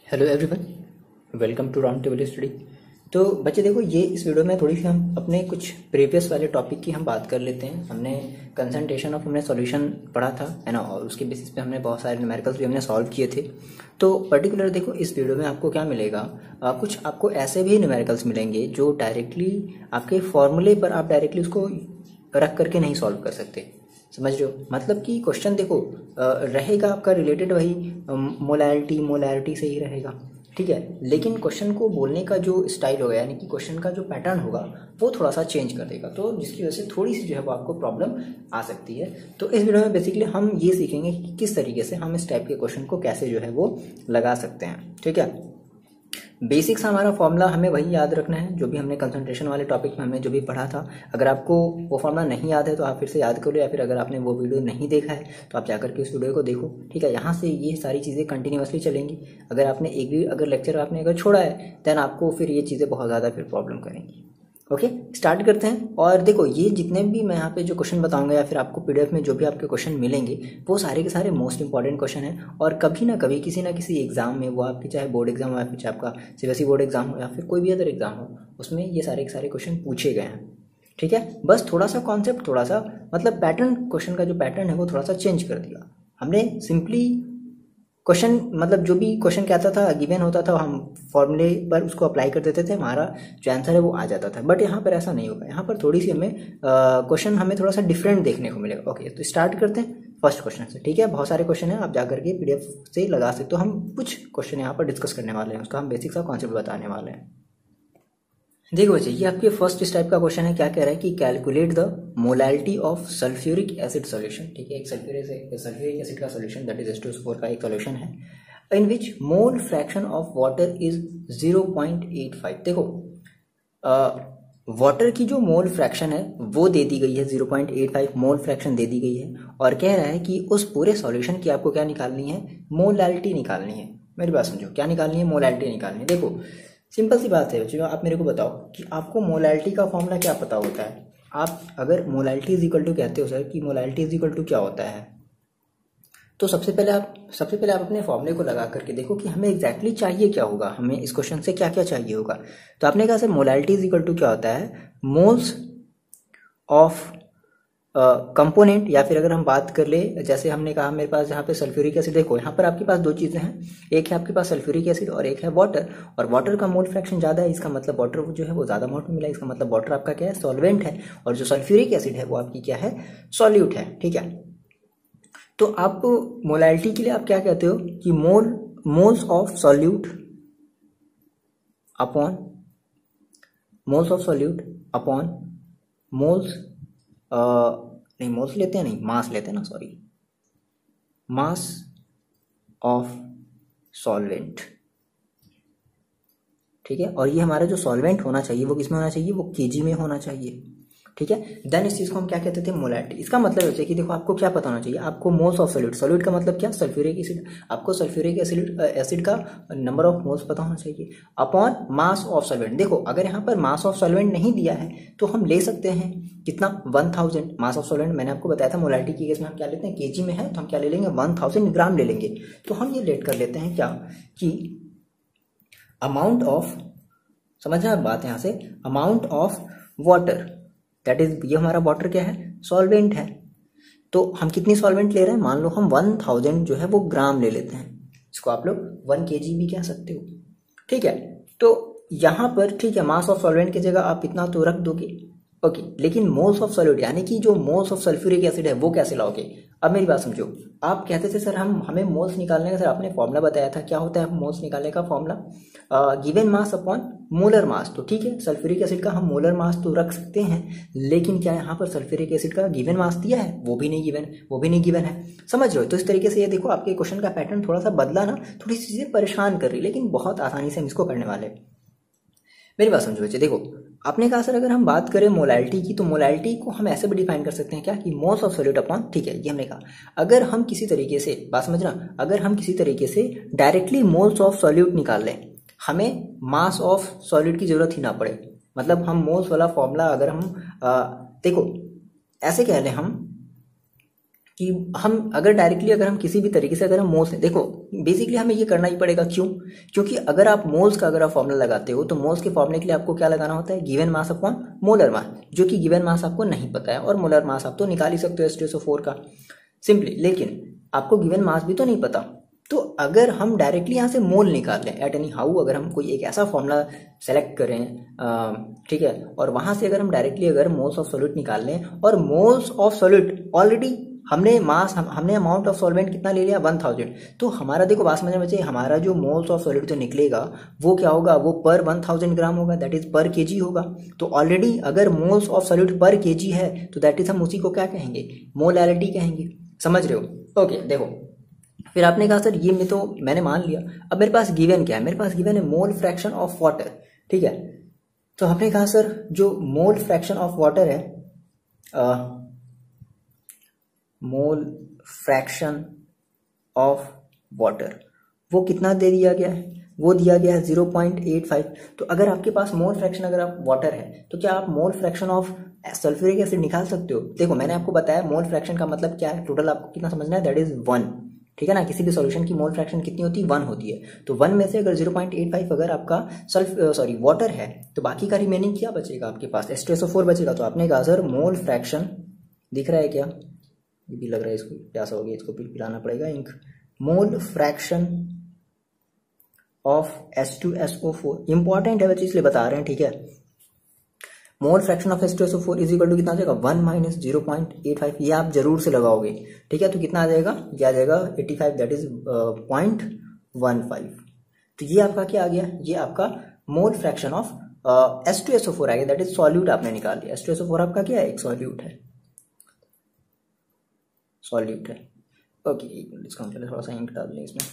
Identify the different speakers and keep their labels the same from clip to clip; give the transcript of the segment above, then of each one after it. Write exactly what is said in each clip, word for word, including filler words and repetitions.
Speaker 1: Hello everyone, welcome to round table study. तो बच्चे देखो, ये इस वीडियो में थोड़ी सी हम अपने कुछ प्रीवियस वाले टॉपिक की हम बात कर लेते हैं। हमने कंसंट्रेशन ऑफ हमने सॉल्यूशन पढ़ा था है ना, और उसके बेसिस पे हमने बहुत सारे न्यूमेरिकल्स भी हमने सॉल्व किए थे। तो पर्टिकुलर देखो, इस वीडियो में आपको क्या मिलेगा, आ, कुछ आपको ऐसे भी न्यूमेरिकल्स मिलेंगे जो डायरेक्टली आपके फॉर्मूले पर आप डायरेक्टली उसको रख करके नहीं सॉल्व कर सकते। समझ रहे हो? मतलब कि क्वेश्चन देखो रहेगा आपका रिलेटेड वही मोलैरिटी मोलैरिटी से ही रहेगा, ठीक है, लेकिन क्वेश्चन को बोलने का जो स्टाइल होगा, यानी कि क्वेश्चन का जो पैटर्न होगा वो थोड़ा सा चेंज कर देगा, तो जिसकी वजह से थोड़ी सी जो है वो आपको प्रॉब्लम आ सकती है। तो इस वीडियो में बेसिकली हम ये सीखेंगे कि किस तरीके से हम इस टाइप के क्वेश्चन को कैसे जो है वो लगा सकते हैं। ठीक है, बेसिक्स हमारा फॉर्मूला हमें वही याद रखना है जो भी हमने कंसंट्रेशन वाले टॉपिक में हमने जो भी पढ़ा था। अगर आपको वो फॉर्मूला नहीं याद है तो आप फिर से याद करो, या फिर अगर आपने वो वीडियो नहीं देखा है तो आप जाकर के उस वीडियो को देखो। ठीक है, यहाँ से ये सारी चीज़ें कंटिन्यूसली चलेंगी। अगर आपने एक भी अगर लेक्चर आपने अगर छोड़ा है देन आपको फिर ये चीज़ें बहुत ज़्यादा फिर प्रॉब्लम करेंगी। ओके, स्टार्ट करते हैं। और देखो, ये जितने भी मैं यहाँ पे जो क्वेश्चन बताऊंगा या फिर आपको पीडीएफ में जो भी आपके क्वेश्चन मिलेंगे वो सारे के सारे मोस्ट इंपॉर्टेंट क्वेश्चन हैं, और कभी ना कभी किसी ना किसी एग्जाम में, वो आपकी चाहे बोर्ड एग्जाम हो या फिर चाहे आपका सीबीएसई बोर्ड एग्जाम हो या फिर कोई भी अदर एग्जाम हो, उसमें ये सारे के सारे क्वेश्चन पूछे गए हैं। ठीक है, बस थोड़ा सा कॉन्सेप्ट, थोड़ा सा मतलब पैटर्न, क्वेश्चन का जो पैटर्न है वो थोड़ा सा चेंज कर दिया हमने। सिंपली क्वेश्चन मतलब जो भी क्वेश्चन कहता था, गिवन होता था, हम फॉर्मूले पर उसको अप्लाई कर देते थे, हमारा जो आंसर है वो आ जाता था। बट यहाँ पर ऐसा नहीं होगा, यहाँ पर थोड़ी सी हमें क्वेश्चन हमें थोड़ा सा डिफरेंट देखने को मिलेगा। ओके, तो स्टार्ट करते हैं फर्स्ट क्वेश्चन से। ठीक है, बहुत सारे क्वेश्चन हैं, आप जाकर के पीडीएफ से लगा सकते हो। हम कुछ क्वेश्चन यहाँ पर डिस्कस करने वाले हैं, उसका हम बेसिक सा कॉन्सेप्ट बताने वाले हैं। देखो बच्चे, ये आपके फर्स्ट टाइप का क्वेश्चन है। क्या कह रहा है कि calculate the molarity of sulphuric acid solution. ठीक है, एक सल्फ्यूरिक सल्फ्यूरिक एसिड का solution, that is H two S four का एक सॉल्यूशन है, in which mole fraction of water is zero point eight five. देखो, वाटर की जो मोल फ्रैक्शन है वो दे दी गई है, zero point eight five mole fraction दे दी गई है, और कह रहा है कि उस पूरे सॉल्यूशन की आपको क्या निकालनी है, मोलैरिटी निकालनी है। मेरी बात समझो, क्या निकालनी है, मोलैरिटी निकालनी है। देखो, सिंपल सी बात है बच्चों, आप मेरे को बताओ कि आपको मोलैरिटी का फॉर्मूला क्या पता होता है। आप अगर मोलैरिटी इज इक्वल टू कहते हो सर कि मोलैरिटी इज इक्वल टू क्या होता है, तो सबसे पहले आप सबसे पहले आप अपने फॉर्मूले को लगा करके देखो कि हमें एग्जैक्टली चाहिए क्या होगा, हमें इस क्वेश्चन से क्या क्या चाहिए होगा। तो आपने कहा sir molarity is equal to क्या होता है, मोल्स ऑफ कंपोनेंट, uh, या फिर अगर हम बात कर ले, जैसे हमने कहा मेरे पास यहाँ पे सल्फ्यूरिक एसिड, देखो यहाँ पर आपके पास दो चीज़ें हैं, एक है आपके पास सल्फ्यूरिक एसिड और एक है वाटर, और वाटर का मोल फ्रैक्शन ज़्यादा है, इसका मतलब वाटर जो है वो ज़्यादा अमाउंट में मिला, इसका मतलब वाटर आपका क्या है, सॉल्वेंट है, और जो सल्फ्यूरिक एसिड है वो आपकी क्या है, सॉल्यूट है। ठीक है, तो आप मोलैरिटी के लिए आप क्या कहते हो कि mole moles of solute upon moles of solute upon moles नहीं मोल्स लेते हैं, नहीं मास लेते हैं ना, सॉरी, मास ऑफ सॉल्वेंट। ठीक है, और ये हमारा जो सॉल्वेंट होना चाहिए वो किस में होना चाहिए, वो केजी में होना चाहिए। ठीक है, देन इस चीज को हम क्या कहते थे, मोलैरिटी। इसका मतलब है कि देखो आपको क्या पता होना चाहिए, आपको मोल्स ऑफ सॉल्यूट, सॉल्यूट का मतलब क्या, सल्फ्यूरिक एसिड, आपको सल्फ्यूरिक एसिड एसिड का नंबर ऑफ मोल्स पता होना चाहिए, अपॉन मास ऑफ सॉल्वेंट। देखो, अगर यहाँ पर मास ऑफ सॉल्वेंट नहीं दिया है तो हम ले सकते हैं कितना, one thousand mass of solvent. मैंने आपको बताया था मोलैरिटी की केस में हम क्या लेते हैं, केजी में है तो हम क्या ले लेंगे, वन थाउजेंड ग्राम ले लेंगे। तो हम ये लेट कर लेते हैं क्या कि अमाउंट ऑफ, समझना बात यहाँ से, amount of water, that is, ये हमारा वाटर क्या है, सॉल्वेंट है। तो हम कितनी सॉल्वेंट ले रहे हैं, मान लो हम वन थाउजेंड जो है वो ग्राम ले लेते हैं, इसको आप लोग वन केजी भी कह सकते हो। ठीक है, तो यहाँ पर ठीक है, मास ऑफ सॉल्वेंट की जगह आप इतना तो रख दोगे। ओके, लेकिन मोल्स ऑफ सॉल्यूट यानी कि जो मोल्स ऑफ सल्फ्यूरिक एसिड है वो कैसे लाओगे। अब मेरी बात समझो, आप कहते थे सर हम हमें मोल्स निकालने का, सर आपने फॉर्मूला बताया था, क्या होता है मोल्स निकालने का formula, given mass upon molar mass. तो ठीक है, सल्फ्यूरिक एसिड का हम मोलर मास तो रख सकते हैं, लेकिन क्या यहाँ पर सल्फ्यूरिक एसिड का गिवन मास दिया है, वो भी नहीं गिवन वो भी नहीं गिवन है। समझ रहे हो? तो इस तरीके से ये देखो, आपके क्वेश्चन का पैटर्न थोड़ा सा बदला ना, थोड़ी सी चीजें परेशान कर रही, लेकिन बहुत आसानी से हम इसको करने वाले। मेरी बात समझो बच्चे, देखो आपने कहा सर अगर हम बात करें मोलैरिटी की, तो मोलैरिटी को हम ऐसे भी डिफाइन कर सकते हैं क्या कि मोल्स ऑफ सॉल्यूट अपॉन, ठीक है, ये हमने कहा। अगर हम किसी तरीके से, बात समझना, अगर हम किसी तरीके से डायरेक्टली मोल्स ऑफ सॉल्यूट निकाल लें, हमें मास ऑफ सॉल्यूट की जरूरत ही ना पड़े, मतलब हम मोल्स वाला फॉर्मूला अगर हम आ, देखो ऐसे कह लें हम कि हम अगर डायरेक्टली अगर हम किसी भी तरीके से अगर हम मोल्स, देखो बेसिकली हमें ये करना ही पड़ेगा, क्यों? क्योंकि अगर आप मोल्स का अगर आप फॉर्मूला लगाते हो तो मोल्स के फॉर्मूले के लिए आपको क्या लगाना होता है? Given mass upon molar mass, जो कि गिवन मास आपको नहीं पता है और मोलर मास आप तो निकाल ही सकते हो H two S O four का सिंपली, लेकिन आपको गिवन मास भी तो नहीं पता। तो अगर हम डायरेक्टली यहाँ से मोल निकाल लें एट एनी हाउ, अगर हम कोई एक ऐसा फॉर्मूला सेलेक्ट करें, ठीक है, और वहां से अगर हम डायरेक्टली अगर मोल्स ऑफ सॉल्यूट निकाल लें, और मोल्स ऑफ सॉल्यूट ऑलरेडी हमने मास हम, हमने अमाउंट ऑफ सॉल्वेंट कितना ले लिया? One thousand. तो हमारा देखो बात समझ में बच्चे, हमारा जो मोल्स ऑफ सॉल्यूट जो निकलेगा वो क्या होगा? वो पर वन थाउजेंड ग्राम होगा, दैट इज पर केजी होगा। तो ऑलरेडी अगर moles of solute per KG है तो दैट इज हम उसी को क्या कहेंगे? मोलैरिटी कहेंगे। समझ रहे हो? ओके, देखो फिर आपने कहा सर ये मैं तो मैंने मान लिया, अब मेरे पास गिवन क्या है? मेरे पास गिवन है मोल फ्रैक्शन ऑफ वाटर, ठीक है। तो आपने कहा सर जो मोल फ्रैक्शन ऑफ वाटर है, मोल फ्रैक्शन ऑफ वाटर वो कितना दे दिया गया है? वो दिया गया है ज़ीरो पॉइंट एट फाइव। तो अगर आपके पास मोल फ्रैक्शन अगर आप वाटर है तो क्या आप mole fraction of sulphuric acid निकाल सकते हो? देखो मैंने आपको बताया मोल फ्रैक्शन का मतलब क्या है, टोटल आपको कितना समझना है, दैट इज वन, ठीक है ना। किसी भी सॉल्यूशन की मोल फ्रैक्शन कितनी होती है? वन होती है। तो वन में से अगर ज़ीरो पॉइंट एट फाइव अगर आपका सल्फ सॉरी वाटर है तो बाकी का रिमेनिंग क्या बचेगा आपके पास? H two S O four बचेगा। तो आपने कहा सर मोल फ्रैक्शन, दिख रहा है क्या? ये भी लग रहा है इसको प्यासा हो गया, इसको पिलाना पड़ेगा इंक। Mole fraction of H two S O four important है बच्चे इसलिए बता रहे हैं, ठीक है। Mole fraction of H two S O four is equal to कितना आ जाएगा? One minus zero point eight five. ये आप जरूर से लगाओगे, ठीक है। तो कितना आ जाएगा? ये आ जाएगा eighty five, that is point one five. तो ये आपका क्या आ गया? ये आपका mole fraction of H two S O four आ गया, दैट इज सॉल्यूट आपने निकाल लिया। H two S O four आपका क्या है? एक सॉल्यूट है, सॉल्यूट है। ओके एक मिनट इसका पहले थोड़ा सा इंक डाल लें इसमें।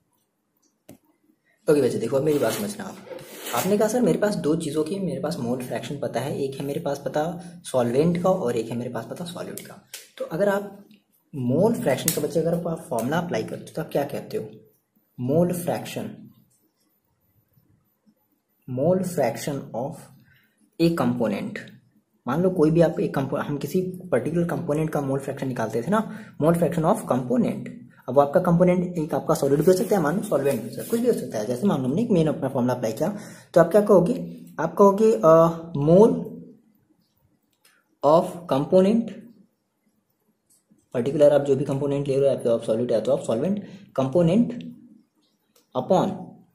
Speaker 1: ओके बच्चे देखो अब मेरी बात समझना आप। आपने कहा सर मेरे पास दो चीज़ों की मेरे पास मोल फ्रैक्शन पता है, एक है मेरे पास पता सॉल्वेंट का और एक है मेरे पास पता सॉल्यूट का। तो अगर आप मोल फ्रैक्शन का बच्चे अगर आप फॉर्मूला अप्लाई करते हो तो आप क्या कहते हो? Mole fraction, mole fraction of a component. मान लो कोई भी आप एक कंपो हम किसी पर्टिकुलर कंपोनेंट का मोल फ्रैक्शन निकालते थे ना, मोल फ्रैक्शन ऑफ कंपोनेंट। अब वो आपका कंपोनेंट एक आपका सॉलिड भी हो सकता है, मान लो सॉल्वेंट भी हो सकता है, कुछ भी हो सकता है। जैसे मान लो हमने एक मेन अपना फॉर्मूला अप्लाई किया तो आप क्या कहोगे? आप कहोगे मोल ऑफ कंपोनेंट, पर्टिकुलर आप जो भी कंपोनेंट ले रहे हो, या तो आप सॉलिड या तो आप solvent, component upon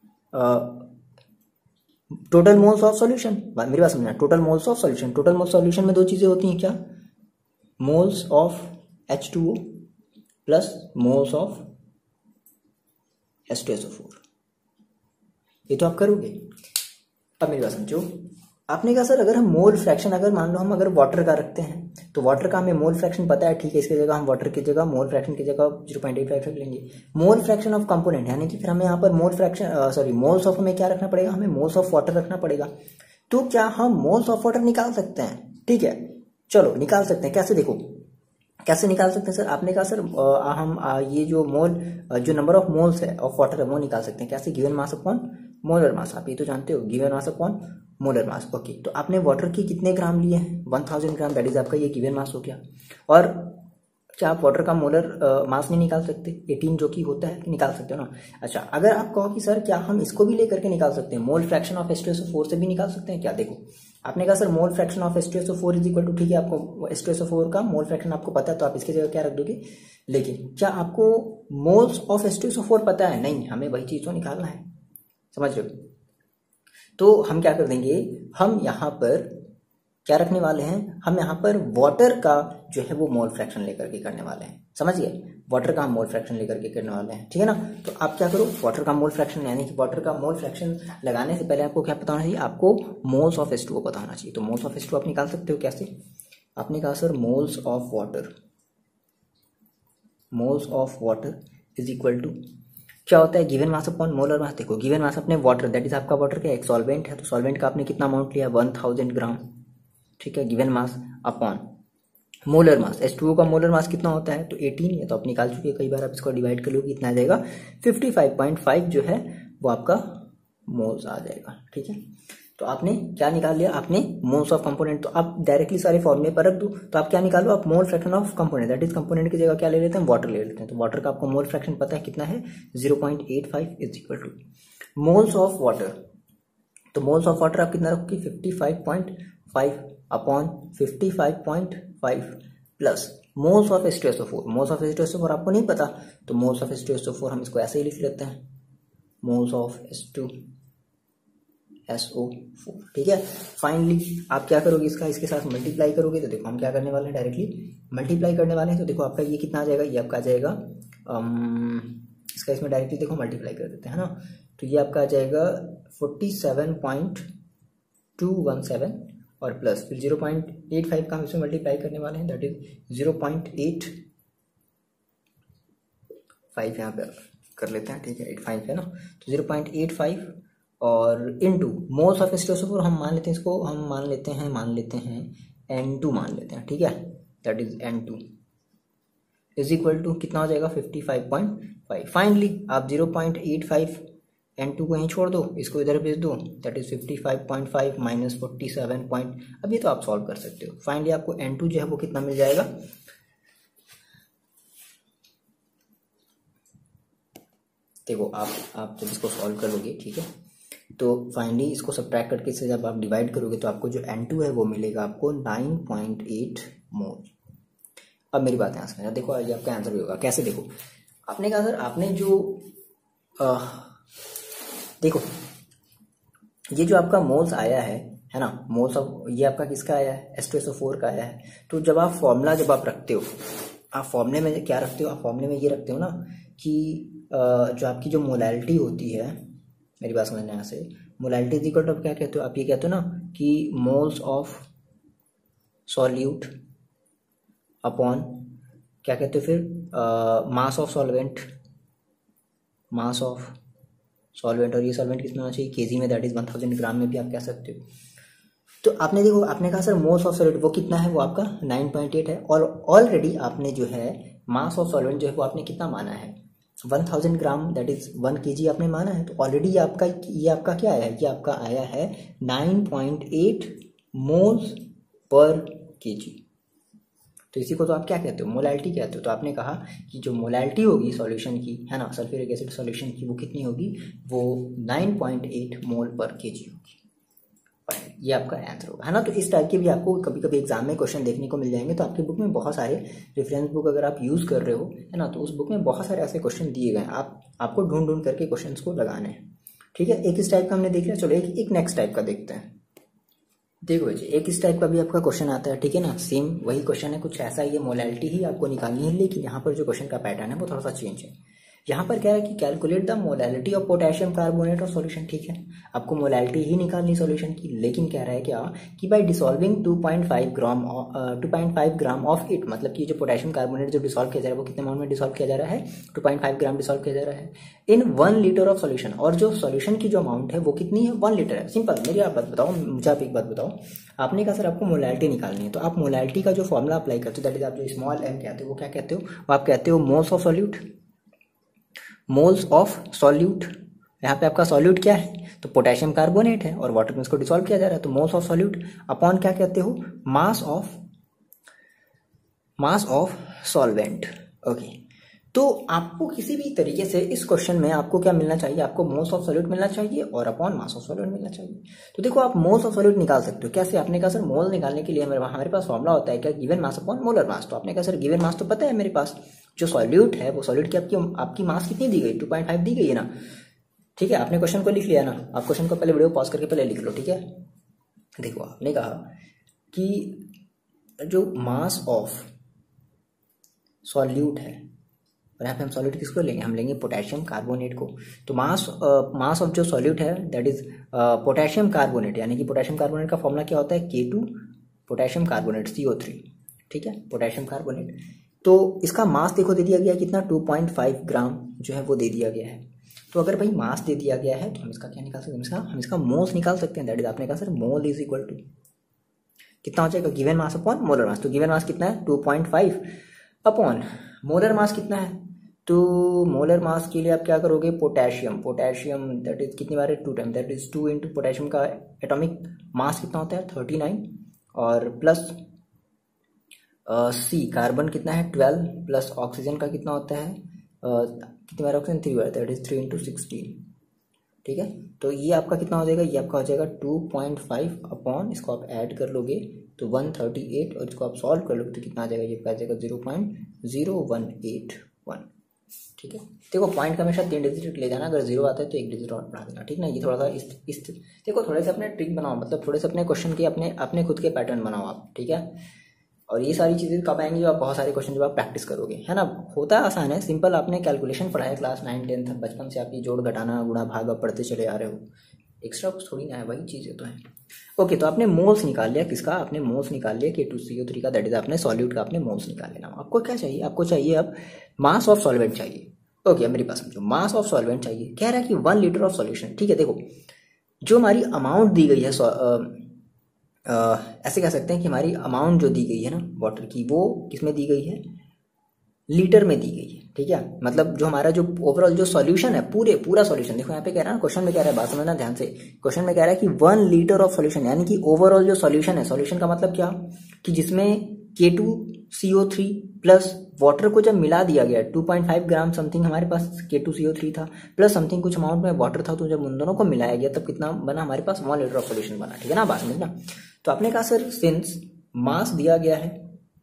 Speaker 1: total moles of solution. मेरी बात समझना, total moles of solution. Total moles solution में दो चीजें होती हैं, क्या? Moles of H two O plus moles of H two S O four. ये तो आप करोगे। अब मेरी बात समझो, आपने कहा सर अगर हम मोल फ्रैक्शन अगर मान लो हम अगर वाटर का रखते हैं तो वाटर का हमें मोल फ्रैक्शन पता है, ठीक है। इसकी जगह हम वाटर की जगह मोल फ्रैक्शन की जगह ज़ीरो पॉइंट एट फाइव रख लेंगे। मोल फ्रैक्शन ऑफ कंपोनेंट यानी कि फिर हमें यहाँ पर mole fraction sorry moles of हमें क्या रखना पड़ेगा? हमें मोल्स ऑफ वाटर रखना पड़ेगा। तो क्या हम मोल्स ऑफ वाटर निकाल सकते हैं? ठीक है, चलो निकाल सकते हैं। कैसे? देखो कैसे निकाल सकते हैं सर? आपने कहा सर आ, हम आ, ये जो मोल जो नंबर ऑफ मोल्स है ऑफ वाटर है वो निकाल सकते हैं। कैसे? Given mass upon molar mass. आप ये तो जानते हो, given mass upon molar mass. Okay, तो आपने वाटर की कितने ग्राम लिए हैं? One thousand gram, that is आपका ये गिवन मास हो गया। और क्या आप वाटर का मोलर मास नहीं निकाल सकते? एटीन जो कि होता है, निकाल सकते हो ना। अच्छा, अगर आप कहो कि सर क्या हम इसको भी लेकर के निकाल सकते हैं, mole fraction of H two S O four से भी निकाल सकते हैं क्या? देखो आपने कहा sir mole fraction of H two S O four is equal to, ठीक है, आपको H two S O four का मोल फ्रैक्शन आपको पता है तो आप इसकी जगह क्या रख दोगे? लेकिन क्या आपको moles of H two S O four पता है? नहीं, हमें वही चीज तो निकालना है, समझ रहे हो। तो हम क्या कर देंगे, हम यहाँ पर क्या रखने वाले हैं? हम यहाँ पर वाटर का जो है वो मोल फ्रैक्शन लेकर के करने वाले हैं, समझ गए। वाटर का हम मोल फ्रैक्शन लेकर के करने वाले हैं, ठीक है ना। तो आप क्या करो, वाटर का मोल फ्रैक्शन यानी कि वाटर का मोल फ्रैक्शन लगाने से पहले आपको क्या पता होना चाहिए? आपको moles of H two O पता होना चाहिए। तो moles of H two O आप निकाल सकते हो कैसे? आपने कहा sir moles of water, moles of water is equal to क्या होता है? Given mass upon molar mass. देखो गिवन मास अपने वाटर, दैट इज आपका वाटर क्या एक सॉल्वेंट है, तो सॉल्वेंट का आपने कितना अमाउंट लिया? वन थाउजेंड ग्राम, ठीक है। Given mass upon molar mass, H two O का मोलर मास कितना होता है? तो एटीन, ये तो आप निकाल चुके हैं, कई बार आप इसको डिवाइड कर लोगे कितना आ जाएगा? फिफ्टी फाइव पॉइंट फाइव जो है वो आपका मोल्स आ जाएगा, ठीक है। तो आपने क्या निकाल लिया, आपने मोल्स ऑफ कंपोनेंट। तो आप डायरेक्टली सारे फॉर्मूले पर रख दो, तो आप क्या निकालो, आप mole fraction of component, that is component की जगह क्या ले लेते हैं, वाटर ले लेते हैं। तो वाटर का आपको मोल फ्रैक्शन पता है कितना है, zero point eight five is equal to moles of water. तो मोल्स ऑफ वाटर आप कितना रखोगे, fifty five point five upon fifty five point five plus moles of H two S O four. Moles of H two S O four आपको नहीं पता, तो moles of H two S O four हम इसको ऐसे ही लिख लेते हैं, moles of H two S O four. ठीक है, फाइनली आप क्या करोगे, इसका इसके साथ मल्टीप्लाई करोगे। तो देखो हम क्या करने वाले हैं, डायरेक्टली मल्टीप्लाई करने वाले हैं। तो देखो आपका ये कितना आ जाएगा, ये आपका आ जाएगा um, इसका इसमें डायरेक्टली देखो मल्टीप्लाई कर देते हैं ना। तो ये आपका आ जाएगा forty seven point two one seven और प्लस फिर जीरो पॉइंट एट फाइव का हम इसमें मल्टीप्लाई करने वाले हैं, that is zero point eight five यहाँ पे कर लेते हैं। ठीक है, एट फाइव है ना, तो जीरो पॉइंट एट फाइव और into moles of H two S O four हम मान लेते हैं, इसको हम मान लेते हैं मान लेते हैं एन टू मान लेते हैं। ठीक है, that is N two is equal to कितना हो जाएगा, fifty five point five. Finally आप zero point eight five N two को यहीं छोड़ दो, इसको इधर भेज दो, that is fifty five point five minus forty seven point, अब ये तो आप सॉल्व कर सकते हो। फाइनली आपको एन टू जो है वो कितना मिल जाएगा, देखो आप आप जब इसको सॉल्व करोगे, ठीक है, तो फाइनली इसको सब्ट्रैक्ट करके से जब आप डिवाइड करोगे तो आपको जो एन टू है वो मिलेगा आपको नाइन पॉइंट एट मोल। अब मेरी बात यहाँ समझना, देखो ये आपका आंसर भी होगा कैसे। देखो आपने कहा सर आपने जो आ, देखो ये जो आपका मोल्स आया है है ना, मोल्स ऑफ ये आपका किसका आया है, H two S O four का आया है। तो जब आप फॉर्मूला जब आप रखते हो, आप फॉर्मूले में क्या रखते हो, आप फॉर्मूले में ये रखते हो ना कि जो आपकी जो मोलैलिटी होती है, मेरी बात समझना यहाँ से, मोलैलिटी इज इक्वल टू आप क्या कहते हो, आप ये कहते हो ना कि मोल्स ऑफ सॉल्यूट अपॉन क्या कहते हो फिर mass of solvent, mass of solvent, और ये सॉल्वेंट कितना होना चाहिए, केजी में, that is one thousand gram में भी आप कह सकते हो। तो आपने देखो आपने कहा सर मोल्स ऑफ सॉल्वेंट वो कितना है, वो आपका नाइन पॉइंट एट है, और ऑलरेडी आपने जो है मास ऑफ सॉल्वेंट जो है वो आपने कितना माना है, one thousand gram, that is one KG आपने माना है। तो ऑलरेडी आपका ये आपका क्या आया है, ये आपका आया है nine point eight moles per KG. तो इसी को तो आप क्या कहते हो, मोलैलिटी कहते हो। तो आपने कहा कि जो मोलैलिटी होगी सॉल्यूशन की, है ना, सल्फ्यूरिक एसिड सॉल्यूशन की, वो कितनी होगी, वो नाइन पॉइंट एट मोल पर केजी होगी। ये आपका आंसर होगा, है ना। तो इस टाइप के भी आपको कभी कभी एग्जाम में क्वेश्चन देखने को मिल जाएंगे। तो आपकी बुक में बहुत सारे रेफरेंस बुक अगर आप यूज़ कर रहे हो, है ना, तो उस बुक में बहुत सारे ऐसे क्वेश्चन दिए गए हैं, आप आपको ढूंढ ढूंढ करके क्वेश्चन को लगाने हैं। ठीक है, एक इस टाइप का हमने देख लिया, चलो एक एक नेक्स्ट टाइप का देखते हैं। देखो जी, एक इस टाइप का भी आपका क्वेश्चन आता है, ठीक है ना, सेम वही क्वेश्चन है, कुछ ऐसा ही है, मोलैलिटी ही आपको निकालनी है, लेकिन यहाँ पर जो क्वेश्चन का पैटर्न है वो थोड़ा सा चेंज है। यहाँ पर क्या है कि calculate the molality of potassium carbonate और सॉल्यूशन। ठीक है, आपको मोलैलिटी ही निकालनी सॉल्यूशन की, लेकिन कह रहा है क्या कि by dissolving two point five gram two point five gram of it, मतलब कि जो पोटेशियम कार्बोनेट जो डिसॉल्व किया जा रहा है वो कितने अमाउंट में डिसॉल्व किया जा रहा है, two point five gram dissolve किया जा रहा है in one litre of solution, और जो सॉल्यूशन की जो अमाउंट है वो कितनी है, वन लीटर है। सिंपल, मेरी आप बात बताओ, मुझे आप एक बात बताओ, आपने कहा सर आपको मोलैलिटी निकालनी है, तो आप मोलैलिटी का जो फॉर्मुला अप्लाई करते हो, दैट इज आप जो स्मॉल एम कहते हो वो क्या कहते हो, वो आप कहते हो moles of solute, moles of solute. यहाँ पे आपका सॉल्यूट क्या है, तो पोटेशियम कार्बोनेट है, और वाटर में इसको डिसॉल्व किया जा रहा है, तो मोल्स ऑफ सॉल्यूट अपॉन क्या कहते हो, mass of mass of solvent. Okay, तो आपको किसी भी तरीके से इस क्वेश्चन में आपको क्या मिलना चाहिए, आपको मोल्स ऑफ सॉल्यूट मिलना चाहिए और अपॉन मास ऑफ सॉल्यूट मिलना चाहिए। तो देखो आप मोल्स ऑफ सॉल्यूट निकाल सकते हो कैसे, आपने कहा सर मोल निकालने के लिए हमारे हमारे पास फॉर्मुला होता है क्या, given mass upon molar mass. तो आपने कहा सर गिवन मास तो पता है मेरे पास, जो सॉल्यूट है वो सॉल्यूट की आपकी आपकी मास कितनी दी गई, टू पॉइंट फाइव दी गई है ना। ठीक है, आपने क्वेश्चन को लिख लिया ना, आप क्वेश्चन को पहले वीडियो पॉज करके पहले लिख लो। ठीक है, देखो आपने कहा कि जो मास ऑफ सॉल्यूट है, और यहाँ पे हम सॉल्यूट किसको लेंगे, हम लेंगे पोटेशियम कार्बोनेट को। तो मास मास ऑफ जो सॉल्यूट है दैट इज पोटेशियम कार्बोनेट, यानी कि पोटेशियम कार्बोनेट का फॉर्मूला क्या होता है, K two potassium carbonate C O three. ठीक है, पोटेशियम कार्बोनेट, तो इसका मास देखो दे दिया गया कितना, टू पॉइंट फाइव ग्राम जो है वो दे दिया गया है। तो अगर भाई मास दे दिया गया है तो हम इसका क्या निकाल सकते हैं, इसका हम इसका मोल्स निकाल सकते हैं। दैट इज आपने कहा sir mole is equal to कितना हो जाएगा, given mass upon molar mass. तो गिवन मास कितना है, two point five upon molar mass कितना है, तो मोलर मास के लिए आप क्या करोगे, पोटेशियम, पोटेशियम दैट इज कितनी बार है, two time, that is two into potassium का एटॉमिक मास कितना होता है, थर्टी नाइन, और प्लस सी कार्बन कितना है, ट्वेल्व, प्लस ऑक्सीजन का कितना होता है, uh, कितनी बार ऑक्सीजन, थ्री बार, that is three into sixteen. ठीक है, तो ये आपका कितना हो जाएगा, ये आपका हो जाएगा टू पॉइंट फाइव अपॉन, इसको आप ऐड कर लोगे तो वन थर्टी एट, और इसको आप सॉल्व कर लोगे तो कितना आ जाएगा, ये आ जाएगा zero point zero one eight one. ठीक है, देखो पॉइंट का हमेशा तीन डिजिट ले जाना, अगर जीरो आता है तो एक डिजिट और बढ़ा देना। ठीक ना, ये थोड़ा सा इस, इस देखो थोड़े से अपने ट्रिक बनाओ, मतलब थोड़े से अपने क्वेश्चन के अपने अपने खुद के पैटर्न बनाओ आप। ठीक है, और ये सारी चीज़ें कब आएंगी, जब आप बहुत सारे क्वेश्चन जब आप प्रैक्टिस करोगे, है ना। होता है आसान है, सिंपल, आपने कैलकुलेशन पढ़ा है क्लास नाइन टेंथ, बचपन से आपकी जोड़ घटाना गुणा भाग आप पढ़ते चले आ रहे हो, एक्स्ट्रा कुछ थोड़ी ना है, वही चीज़ें तो हैं। ओके, तो आपने मोल्स निकाल लिया, किसका, आपने मोल्स निकाल लिया K two C O three का, दैट इज आपने सॉल्यूट का आपने मोल्स निकाल लेना। आपको क्या चाहिए, आपको चाहिए अब मास ऑफ सॉल्वेंट चाहिए। ओके, मेरी पास समझो, मास ऑफ सॉल्वेंट चाहिए, कह रहा है कि वन लीटर ऑफ सॉल्यूशन। ठीक है, देखो जो हमारी अमाउंट दी गई है, Uh, ऐसे कह सकते हैं कि हमारी अमाउंट जो दी गई है ना वाटर की, वो किसमें दी गई है, लीटर में दी गई है। ठीक है, मतलब जो हमारा जो ओवरऑल जो सॉल्यूशन है, पूरे पूरा सॉल्यूशन, देखो यहाँ पे कह रहा है, क्वेश्चन में कह रहा है, बात समझना ध्यान से, क्वेश्चन में कह रहा है कि वन लीटर ऑफ सॉल्यूशन, यानी कि ओवरऑल जो सॉल्यूशन है, सॉल्यूशन का मतलब क्या, कि जिसमें K two C O three plus water को जब मिला दिया गया, two point five gram something हमारे पास K two C O three था, प्लस समथिंग कुछ अमाउंट में वाटर था, तो जब उन दोनों को मिलाया गया तब कितना बना, हमारे पास वन लीटर ऑफ सॉल्यूशन बना। ठीक है ना, बात समझना। तो आपने कहा सर सिंस मास दिया गया है,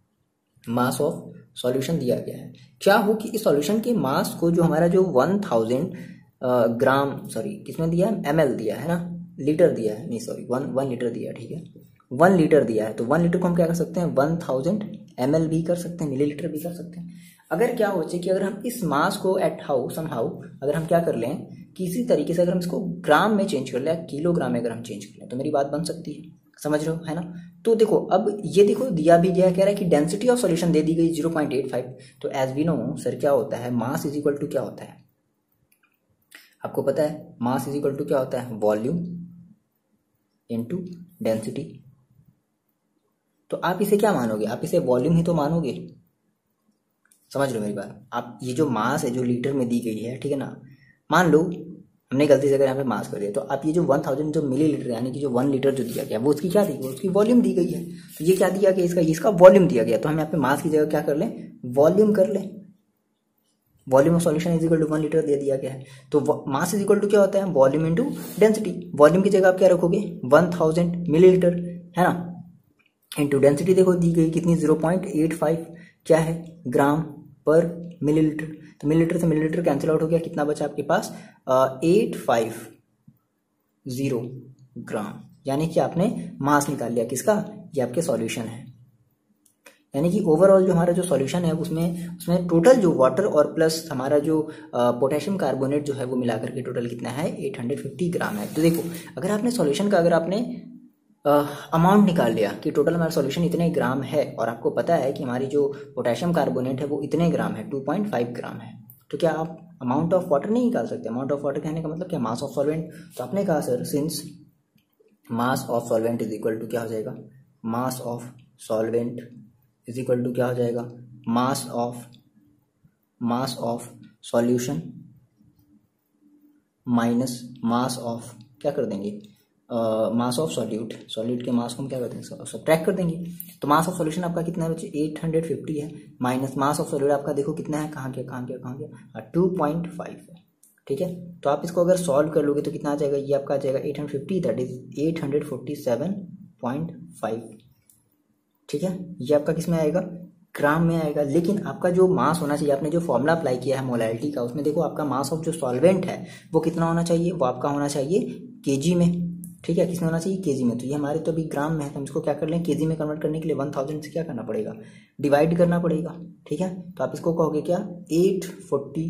Speaker 1: मास ऑफ सॉल्यूशन दिया गया है, क्या हो कि इस सॉल्यूशन के मास को जो हमारा जो वन थाउजेंड ग्राम, सॉरी किसमें दिया है, एम एल दिया है ना, लीटर दिया है, नहीं सॉरी वन वन लीटर दिया है। ठीक है, वन लीटर दिया है, तो वन लीटर को हम क्या कर सकते हैं, वन थाउजेंड एम एल भी कर सकते हैं, मिली लीटर भी कर सकते हैं। अगर क्या हो जाए कि अगर हम इस मास को एट हाउ सम हाउ अगर हम क्या कर लें, किसी तरीके से अगर हम इसको ग्राम में चेंज कर लें, किलोग्राम में अगर हम चेंज कर लें, तो मेरी बात बन सकती है, समझ रहे हो, है ना। तो देखो अब ये देखो दिया भी गया, कह रहा है कि डेंसिटी ऑफ सॉल्यूशन दे दी गई जीरो पॉइंट एट फाइव। तो एज वी नो सर क्या होता है, मास इज इक्वल टू क्या होता है, आपको पता है, मास इज इक्वल टू क्या होता है, वॉल्यूम इनटू डेंसिटी। तो आप इसे क्या मानोगे, आप इसे वॉल्यूम ही तो मानोगे, समझ रहे हो मेरी बात। आप ये जो मास है जो लीटर में दी गई है, ठीक है ना, मान लो हमने गलती से अगर यहाँ पे मास कर दिया, तो आप ये जो वन थाउजेंड जो मिली लीटर यानी कि जो वन लीटर जो दिया गया, वो उसकी क्या दी गई, उसकी वॉल्यूम दी गई है। तो ये क्या दिया गया, इसका इसका वॉल्यूम दिया गया, तो हम यहाँ पे मास की जगह क्या कर लें, वॉल्यूम कर लें। Volume of solution is equal to one litre दे दिया गया है, तो मास इज इक्वल टू क्या होता है, वॉल्यूम इंटू डेंसिटी। वॉल्यूम की जगह आप क्या रखोगे, वन थाउजेंड मिली लीटर, है ना, इंटू डेंसिटी देखो दी गई कितनी, जीरो पॉइंट एट फाइव क्या है, ग्राम पर मिलीलीटर। तो मिलीलीटर से मिलीलीटर कैंसिल आउट हो गया, कितना बचा आपके पास, एट फाइव जीरो ग्राम, यानी कि आपने मास निकाल लिया किसका, ये आपके सॉल्यूशन है। यानी कि ओवरऑल जो हमारा जो सॉल्यूशन है उसमें उसमें टोटल जो वाटर और प्लस हमारा जो पोटेशियम कार्बोनेट जो है वो मिलाकर के टोटल कितना है, एट हंड्रेड फिफ्टी ग्राम है। तो देखो अगर आपने सॉल्यूशन का अगर आपने अमाउंट uh, निकाल लिया कि टोटल हमारा सॉल्यूशन इतने ग्राम है, और आपको पता है कि हमारी जो पोटेशियम कार्बोनेट है वो इतने ग्राम है, टू पॉइंट फाइव ग्राम है, तो क्या आप अमाउंट ऑफ वाटर नहीं निकाल सकते। अमाउंट ऑफ वाटर कहने का मतलब क्या, मास ऑफ सॉल्वेंट। तो आपने कहा sir since mass of solvent is equal to क्या हो जाएगा, mass of solvent is equal to क्या हो जाएगा, mass of mass of solution minus mass of क्या कर देंगे, मास ऑफ सॉल्यूट, सॉल्यूट के मास को हम क्या कर देंगे, सब्ट्रैक्ट कर देंगे। तो मास ऑफ सॉल्यूशन आपका कितना है बच्चे, एट हंड्रेड फिफ्टी है, माइनस मास ऑफ सॉल्यूट आपका देखो कितना है, कहाँ गया कहाँ गया कहाँ गया, टू पॉइंट फाइव है। ठीक है, तो आप इसको अगर सॉल्व कर लोगे तो कितना आ जाएगा, ये आपका आ जाएगा eight hundred fifty, that is eight hundred forty seven point five. ठीक है, ये आपका किस में आएगा, ग्राम में आएगा। लेकिन आपका जो मास होना चाहिए, आपने जो फॉर्मूला अप्लाई किया है मोलैलिटी का, उसमें देखो आपका मास ऑफ जो सॉल्वेंट है वो कितना होना चाहिए, वो आपका होना चाहिए केजी में। ठीक है, किसमें होना चाहिए, केजी में। तो ये हमारे तो अभी ग्राम में है, तो हम इसको क्या कर लें, केजी में कन्वर्ट करने के लिए वन थाउजेंड से क्या करना पड़ेगा, डिवाइड करना पड़ेगा। ठीक है, तो आप इसको कहोगे क्या, eight forty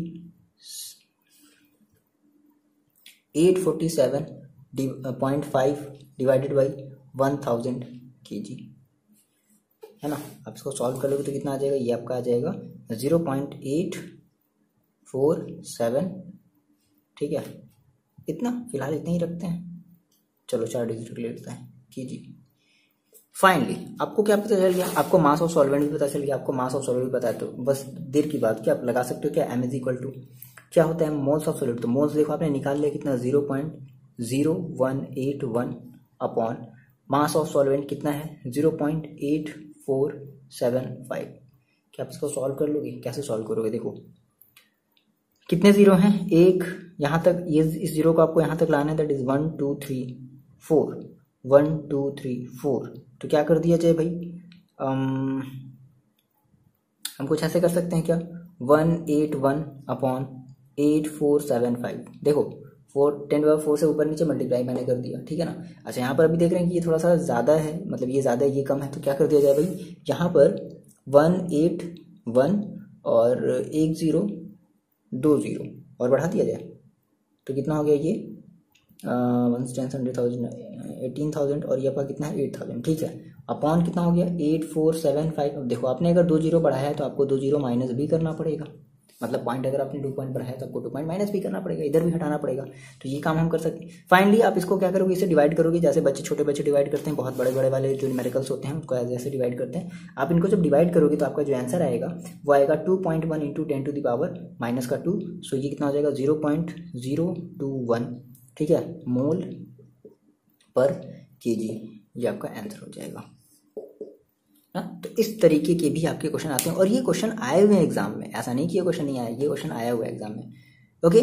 Speaker 1: eight forty seven point five divided by one thousand K G, है ना। आप इसको सॉल्व कर लोगे तो कितना आ जाएगा, ये आपका आ जाएगा zero point eight four seven. ठीक है, इतना फिलहाल इतना ही रखते हैं, चलो चार डिजिट ले लेते हैं कीजिए। फाइनली आपको क्या पता चल गया, आपको मास ऑफ सॉल्वेंट भी पता चल गया, आपको मास ऑफ सॉल्वेंट भी पता है, तो बस देर की बात क्या आप लगा सकते हो क्या, एम इज इक्वल टू क्या होता है मोल्स ऑफ सॉल्यूट। तो मोल्स देखो आपने निकाल लिया कितना, zero point zero one eight one upon mass of solvent कितना है, zero point eight four seven five. क्या आप इसको सॉल्व कर लोगे, कैसे सॉल्व करोगे, देखो कितने जीरो हैं, एक यहाँ तक, ये इस जीरो को आपको यहाँ तक लाना है, that is one two three four, one two three four. तो क्या कर दिया जाए भाई, um, हम कुछ ऐसे कर सकते हैं क्या, one eight one upon eight four seven five. देखो फोर टेन बाई फोर से ऊपर नीचे मल्टीप्लाई मैंने कर दिया, ठीक है ना। अच्छा यहाँ पर अभी देख रहे हैं कि ये थोड़ा सा ज़्यादा है, मतलब ये ज़्यादा है ये कम है, तो क्या कर दिया जाए भाई, यहाँ पर वन एट वन और एक ज़ीरो दो ज़ीरो और बढ़ा दिया जाए, तो कितना हो गया ये one ten hundred thousand eighteen thousand और ये आपका कितना है एट थाउजेंड, ठीक है। अपॉन कितना हो गया एट फोर सेवन फाइव। अब देखो आपने अगर दो जीरो बढ़ाया है तो आपको दो जीरो माइनस भी करना पड़ेगा, मतलब पॉइंट अगर आपने टू पॉइंट बढ़ाया तो आपको टू पॉइंट माइनस भी करना पड़ेगा, इधर भी हटाना पड़ेगा। तो ये काम हम कर सकते हैं। फाइनली आप इसको क्या करोगे, इसे डिवाइड करोगे, जैसे बच्चे छोटे बच्चे डिवाइड करते हैं, बहुत बड़े बड़े वाले जो न्यूमेरिकल्स होते हैं उसको जैसे डिवाइड करते हैं, आप इनको जब डिवाइड करोगे तो आपका जो आंसर आएगा वो आएगा two point one into ten to the power minus का टू। सो ये कितना हो जाएगा zero point zero two one, ठीक है, मोल पर केजी, ये आपका आंसर हो जाएगा ना। तो इस तरीके के भी आपके क्वेश्चन आते हैं और ये क्वेश्चन आए हुए हैं एग्जाम में, ऐसा नहीं कि ये क्वेश्चन नहीं आया, ये क्वेश्चन आया हुआ है एग्जाम में। ओके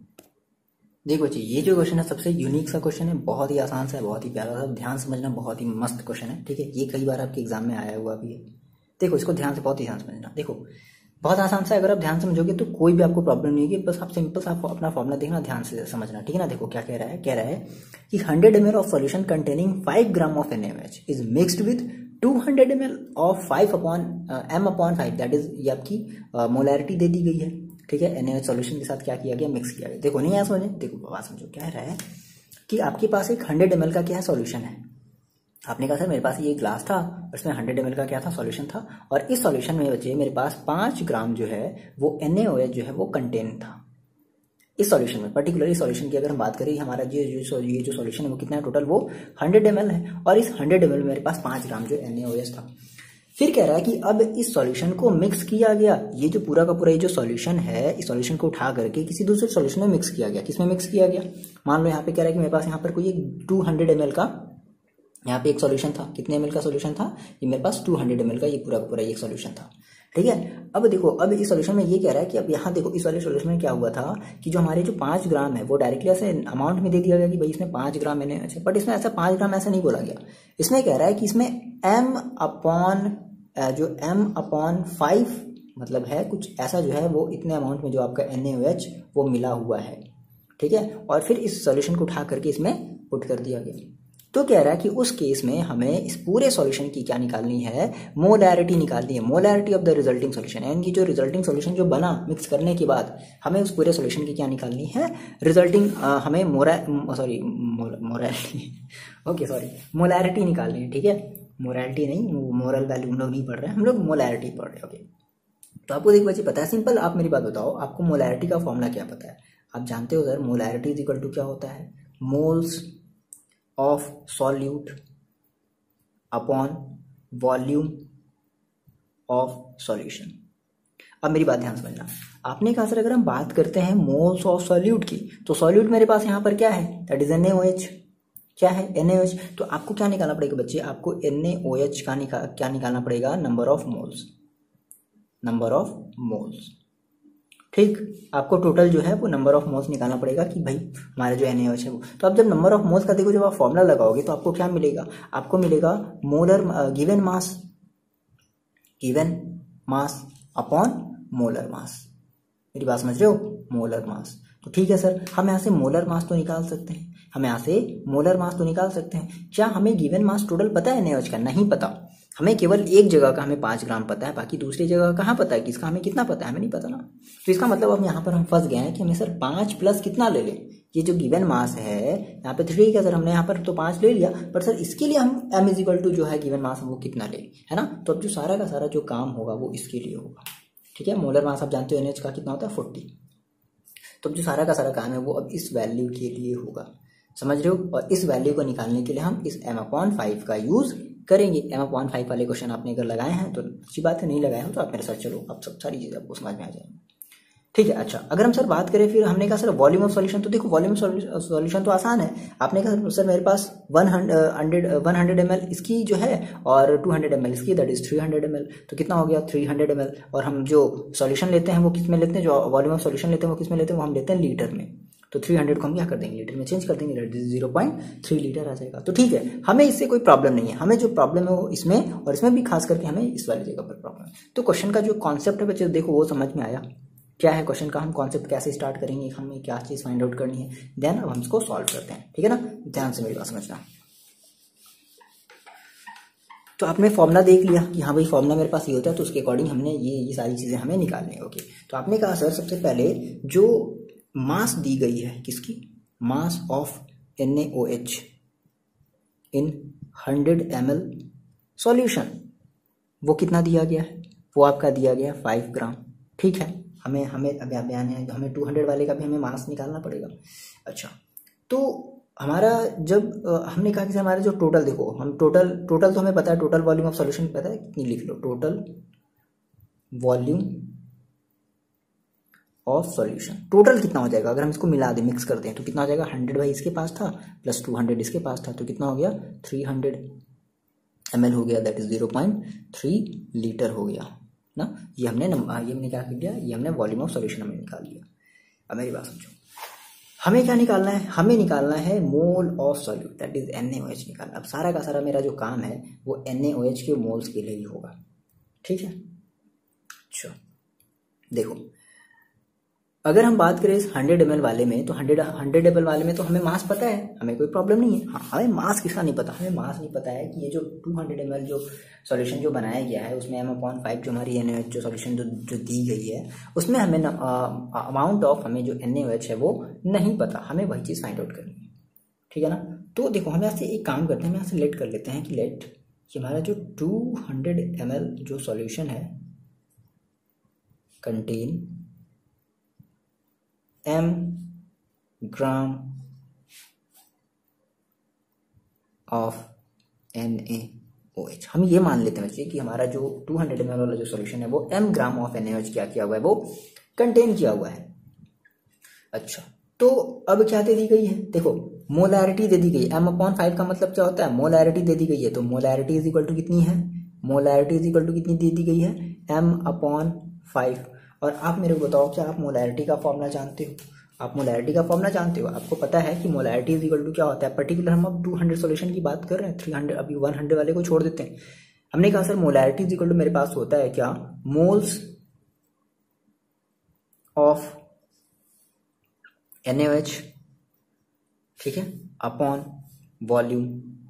Speaker 1: देखो जी, ये जो क्वेश्चन है सबसे यूनिक सा क्वेश्चन है, बहुत ही आसान सा है, बहुत ही प्यारा सा, ध्यान समझना, बहुत ही मस्त क्वेश्चन है, ठीक है। ये कई बार आपके एग्जाम में आया हुआ भी है, देखो इसको ध्यान से, बहुत ही ध्यान समझना। देखो बहुत आसान सा, अगर आप ध्यान समझोगे तो कोई भी आपको प्रॉब्लम नहीं होगी, बस आप सिंपल सा अपना फॉर्मूला देखना, ध्यान से समझना, ठीक है ना। देखो क्या कह रहा है, कह रहा है कि hundred M L of solution containing five gram of N M H is mixed with two hundred M L of five upon M upon five, that is ये आपकी मोलैरिटी दे दी गई है, ठीक है। एन ए एच सोल्यूशन के साथ क्या किया गया, मिक्स किया गया। देखो नहीं आया समझे, देखो बात समझो, क्या रहा है कि आपके पास एक हंड्रेड एम एल का क्या है सोल्यूशन है। आपने कहा सर मेरे पास ये ग्लास था और इसमें हंड्रेड एम एल का क्या था सोल्यूशन था, और इस सोल्यूशन में बच्चे मेरे पास पाँच ग्राम जो है वो एन ए ओ एच जो है वो कंटेन था। इस सॉल्यूशन में पर्टिकुलर इस सॉल्यूशन की अगर हम बात करें, हमारा ये जो ये जो सॉल्यूशन है वो कितना है टोटल, वो हंड्रेड एम एल है, और इस हंड्रेड एम एल में मेरे पास पाँच ग्राम जो एन ए ओ एच था। फिर कह रहा है कि अब इस सॉल्यूशन को मिक्स किया गया, ये जो पूरा का पूरा ये जो सॉल्यूशन है, इस सॉल्यूशन को उठा करके किसी दूसरे सॉल्यूशन में मिक्स किया गया। किसमें मिक्स किया गया, मान लो यहाँ पे कह रहा है कि मेरे पास यहाँ पर कोई एक टू हंड्रेड एम एल का यहाँ पे एक सॉल्यूशन था, कितने एम एल का सॉल्यूशन था, ये मेरे पास टू हंड्रेड एम एल का ये पूरा का पूरा एक सॉल्यूशन था, ठीक है। अब देखो अब इस सॉल्यूशन में ये कह रहा है कि अब यहाँ देखो इस वाले सॉल्यूशन में क्या हुआ था कि जो हमारे जो पाँच ग्राम है वो डायरेक्टली ऐसे अमाउंट में दे दिया गया कि भाई इसमें पाँच ग्राम मैंने, अच्छा बट इसमें ऐसा पाँच ग्राम ऐसा नहीं बोला गया। इसमें कह रहा है कि इसमें एम अपॉन जो एम अपॉन फाइव मतलब है कुछ ऐसा जो है वो इतने अमाउंट में जो आपका एन ए ओ एच वो मिला हुआ है, ठीक है। और फिर इस सॉल्यूशन को उठा करके इसमें पुट कर दिया गया। तो कह रहा है कि उस केस में हमें इस पूरे सॉल्यूशन की क्या निकालनी है, मोलैरिटी निकालनी है, molarity of the resulting solution. यानी कि जो रिजल्टिंग सॉल्यूशन जो बना मिक्स करने के बाद हमें उस पूरे सॉल्यूशन की क्या निकालनी है, रिजल्टिंग हमें मोरा sorry morality okay sorry molarity निकालनी है, ठीक है। मोरैलिटी नहीं, मोरल वैल्यू हम लोग नहीं पढ़ रहे हैं, हम लोग मोलैरिटी पढ़ रहे हैं, ओके। तो आपको एक बच्चे पता है, सिंपल आप मेरी बात बताओ, आपको मोलैरिटी का फॉर्मूला क्या पता है? आप जानते हो sir molarity is equal to क्या होता है, moles of solute upon volume of solution. अब मेरी बात ध्यान समझना, आपने कहा सर अगर हम बात करते हैं मोल्स ऑफ सॉल्यूट की, तो सॉल्यूट मेरे पास यहाँ पर क्या है, that is N A O H. क्या है, एन ए ओ एच। तो आपको क्या निकालना पड़ेगा बच्चे, आपको एन ए ओ एच का निकाल क्या निकालना पड़ेगा, number of moles, number of moles, ठीक। आपको टोटल जो है वो नंबर ऑफ मोल्स निकालना पड़ेगा कि भाई हमारा जो एन ए ओ एच है वो। तो अब जब नंबर ऑफ मोल्स का देखो जब आप फॉर्मूला लगाओगे तो आपको क्या मिलेगा, आपको मिलेगा molar given mass, given mass upon molar mass. मेरी बात समझ रहे हो, मोलर मास। तो ठीक है सर, हम यहाँ से मोलर मास तो निकाल सकते हैं, हम यहाँ से मोलर मास तो निकाल सकते हैं। क्या हमें गिवन मास टोटल पता है एन ए ओ एच का? नहीं पता। हमें केवल एक जगह का हमें पाँच ग्राम पता है, बाकी दूसरी जगह कहाँ पता है कि इसका हमें कितना पता है, हमें नहीं पता ना। तो इसका मतलब अब यहाँ पर हम फंस गए हैं कि हमें सर पाँच प्लस कितना ले लें, ये जो गिवन मास है यहाँ पे थ्री है सर, हमने यहाँ पर तो पाँच ले लिया, पर सर इसके लिए हम एम इज इक्वल टू जो है गिवन मास वो कितना ले, है ना। तो अब जो सारा का सारा जो काम होगा वो इसके लिए होगा, ठीक है। मोलर मास आप जानते हो एन एच का कितना होता है, फोर्टी। तो अब जो सारा का सारा काम है वो अब इस वैल्यू के लिए होगा, समझ रहे हो। और इस वैल्यू को निकालने के लिए हम इस एम अपॉन फाइव का यूज करेंगे। एम अपॉन फाइव वाले क्वेश्चन आपने अगर लगाए हैं तो अच्छी बात है, नहीं लगाए हो तो आप मेरे साथ चलो, आप सब सारी चीज़ें आपको समझ में आ जाएंगी। ठीक है। अच्छा, अगर हम सर बात करें फिर हमने कहा सर वॉल्यूम ऑफ सॉल्यूशन, तो देखो वॉल्यूम ऑफ सॉल्यूशन तो आसान है। आपने कहा सर मेरे पास one hundred one hundred M L इसकी जो है और टू हंड्रेड एम एल इसकी, that is three hundred M L, तो कितना हो गया थ्री हंड्रेड एम एल। और हम जो सॉल्यूशन लेते हैं वो किस में लेते हैं, जो वॉल्यूम ऑफ सॉल्यूशन लेते हैं वो किस में लेते हैं, वो हम लेते हैं लीटर में। तो थ्री हंड्रेड को हम क्या कर देंगे, लीटर में चेंज कर देंगे, that is zero point three litre आ जाएगा। तो ठीक है, हमें इससे कोई प्रॉब्लम नहीं है, हमें जो प्रॉब्लम है वो इसमें और इसमें भी खास करके हमें इस वाली जगह पर प्रॉब्लम है। तो क्वेश्चन का जो कॉन्सेप्ट है बच्चे देखो वो समझ में आया, क्या है क्वेश्चन का, हम कॉन्सेप्ट कैसे स्टार्ट करेंगे, हमें क्या चीज़ फाइंड आउट करनी है, देन अब हम इसको सॉल्व करते हैं। ठीक है ना, ध्यान से मेरी बात समझना। तो आपने फॉर्मूला देख लिया कि हाँ भाई फॉर्मूला मेरे पास ये होता है, तो उसके अकॉर्डिंग हमने ये ये सारी चीज़ें हमें निकालनी है। ओके, तो आपने कहा सर सबसे पहले जो मास दी गई है किसकी, mass of N A O H in hundred M L solution, वो कितना दिया गया है, वो आपका दिया गया है फाइव ग्राम। ठीक है, हमें हमें अभी बयान है, हमें टू हंड्रेड वाले का भी हमें मास निकालना पड़ेगा। अच्छा, तो हमारा जब आ, हमने कहा कि हमारा जो टोटल देखो, हम टोटल टोटल तो हमें पता है, टोटल वॉल्यूम ऑफ सॉल्यूशन पता है कितनी, लिख लो total volume of solution, total कितना हो जाएगा अगर हम इसको मिला दें, मिक्स करते हैं तो कितना हो जाएगा, हंड्रेड भाई इसके पास था प्लस टू हंड्रेड इसके पास था, तो कितना हो गया थ्री हंड्रेड एम एल हो गया, that is zero point three litre हो गया ना। ये हमने ये हमने क्या कर दिया, ये हमने वॉल्यूम ऑफ सॉल्यूशन हमने निकाल लिया। अब मेरी बात समझो, हमें क्या निकालना है, हमें निकालना है mole of solute, that is N A O H निकालना। अब सारा का सारा मेरा जो काम है वो एन ए ओ एच के मोल्स के लिए ही होगा। ठीक है, अच्छा देखो अगर हम बात करें इस हंड्रेड एम एल वाले में, तो हंड्रेड हंड्रेड एम एल वाले में तो हमें मास पता है, हमें कोई प्रॉब्लम नहीं है। हाँ, हमें मास किसका नहीं पता, हमें मास नहीं पता है कि ये जो टू हंड्रेड एम एल जो सॉल्यूशन जो बनाया गया है उसमें एम अपॉन फाइव जो हमारी एन ए ओ एच जो सॉल्यूशन जो जो दी गई है उसमें हमें अमाउंट ऑफ हमें जो एन ए ओ एच है वो नहीं पता, हमें वही चीज़ फाइंड आउट करनी है। ठीक है ना, तो देखो हम यहाँ से एक काम करते हैं, हम यहाँ से लेट कर लेते हैं कि लेट कि हमारा जो टू हंड्रेड एम एल जो सॉल्यूशन है contain M gram of N A O H. हम ये मान लेते हैं बच्चे कि हमारा जो टू हंड्रेड एम एल वाला जो सॉल्यूशन है वो m gram of N A O H क्या किया हुआ है, वो कंटेन किया हुआ है। अच्छा, तो अब क्या दे दी गई है, देखो मोलैरिटी दे दी गई है, m अपॉन फाइव का मतलब क्या होता है, मोलैरिटी दे दी गई है। तो मोलैरिटी इज इक्वल टू कितनी है, मोलैरिटी इज इक्वल टू कितनी दे दी गई है, m अपॉन फाइव। और आप मेरे को बताओ क्या आप मोलैरिटी का फॉर्मूला जानते हो, आप मोलैरिटी का फॉर्मूला जानते हो, आपको पता है कि मोलैरिटी इज इक्वल टू क्या होता है। पर्टिकुलर हम अब टू हंड्रेड सॉल्यूशन की बात कर रहे हैं, थ्री हंड्रेड अभी वन हंड्रेड वाले को छोड़ देते हैं। हमने कहा sir molarity is equal to मेरे पास होता है क्या, moles of N A O H, ठीक है, upon volume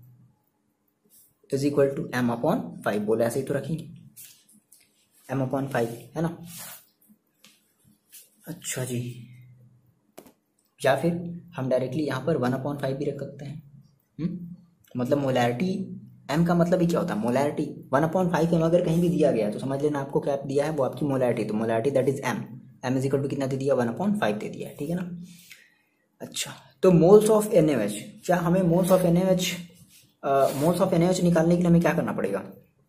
Speaker 1: is equal to M upon five, बोले ऐसे ही तो रखेंगे, एम अपॉन फाइव है ना। अच्छा जी, या फिर हम डायरेक्टली यहाँ पर वन अपॉन फाइव भी रख सकते हैं। हुँ? मतलब मोलैरिटी m का मतलब ही क्या होता है, molarity one upon five M अगर कहीं भी दिया गया है तो समझ लेना आपको क्या दिया है, वो आपकी मोलैरिटी, तो molarity that is m, m is equal to कितना दे दिया, वन अपॉन फाइव दे दिया है। ठीक है ना। अच्छा, तो moles of N A O H, क्या हमें moles of N A O H moles of N A O H निकालने के लिए हमें क्या करना पड़ेगा,